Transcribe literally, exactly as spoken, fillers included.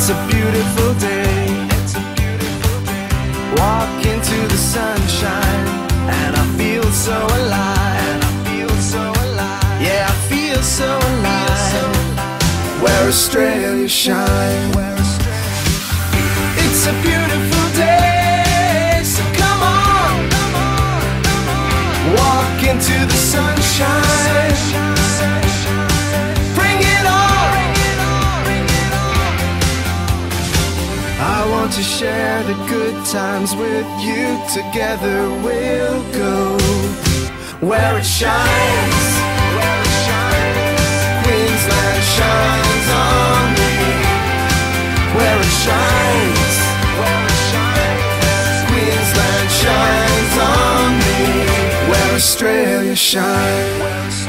It's a beautiful day. Walk into the sunshine, and I feel so alive. Yeah, I feel so alive. Where Australia shines. It's a beautiful day, so come on, walk into the sunshine. Bring it on. I want to share the good times with you. Together we'll go where it shines. Queensland shines on me. Where it shines. Queensland shines on me. Where Australia shines.